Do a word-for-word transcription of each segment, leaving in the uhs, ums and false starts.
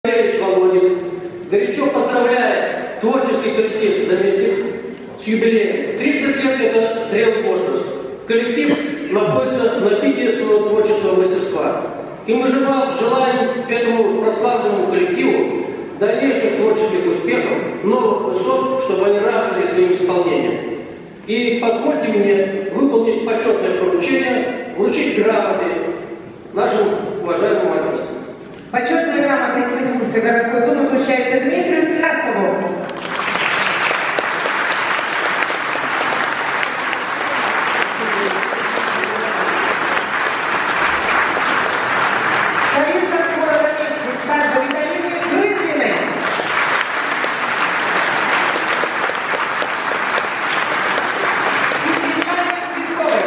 Валерьевич Володин горячо поздравляет творческий коллектив «Доместик» с юбилеем. тридцать лет – это зрелый возраст. Коллектив находится на пике своего творческого мастерства. И мы желаем этому прославленному коллективу дальнейших творческих успехов, новых высот, чтобы они радовали своим исполнением. И позвольте мне выполнить почетное поручение, вручить грамоты нашим уважаемым артистам. Почетная грамота Екатеринбургской городской думы вручается Дмитрию Тарасову. Солистам хора «Доместик» также Виталине Грызлиной. И Светлане Цветковой.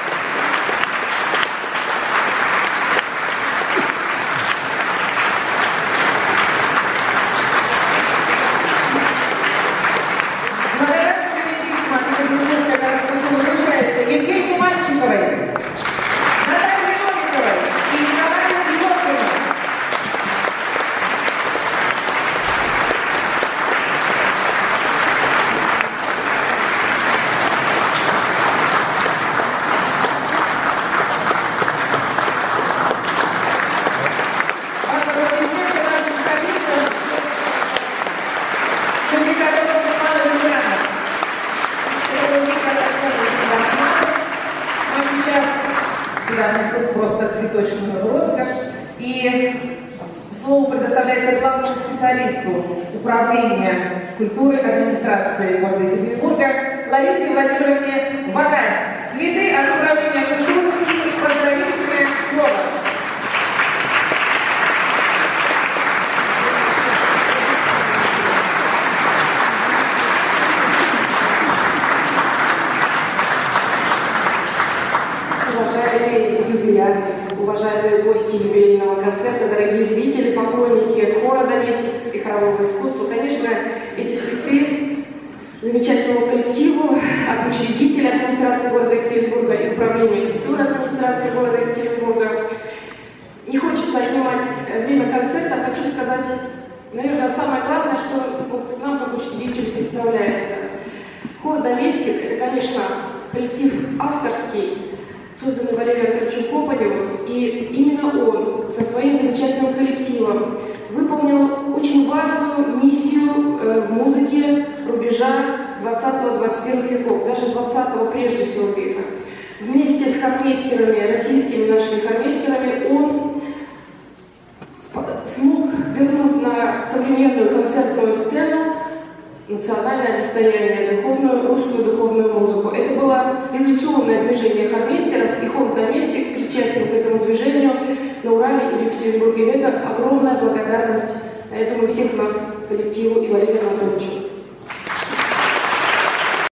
Благодарственные письма от Екатеринбургской городской думы вручаются Евгении Мальчиковой, Наталье Новиковой и Николаю Илошину. Ваши аплодисменты нашим солистам, среди которых немало ветеранов. Это был Виктор Александрович Бахмасов. А сейчас сюда внесут просто цветочную роскошь. И слово предоставляется главному специалисту управления культуры администрации города Екатеринбурга Ларисе Владимировне Вакаль. Цветы от управления культуры и поздравительное слово. Уважаемые юбиляре, уважаемые гости юбилейного концерта, дорогие зрители, поклонники хора «Доместик» и хорового искусства, конечно, эти цветы замечательному коллективу от учредителя администрации города Екатеринбурга и управления культуры администрации города Екатеринбурга. Не хочется отнимать время концерта, хочу сказать, наверное, самое главное, что вот нам, как учредителю, представляется. Хор «Доместик» — это, конечно, коллектив авторский, созданный Валерием Анатольевичем Копаневым, и именно он со своим замечательным коллективом выполнил очень важную миссию в музыке рубежа двадцатого-двадцать первого веков, даже двадцатого прежде всего века. Вместе с хормейстерами, российскими нашими хормейстерами, он смог вернуть на современную концертную сцену национальное достояние, духовную, русскую духовную музыку. Это было революционное движение хормейстеров, и хор «Доместик» причастен к этому движению на Урале и в Екатеринбурге. За это огромная благодарность, я думаю, всех нас, коллективу и Валерию Анатольевичу.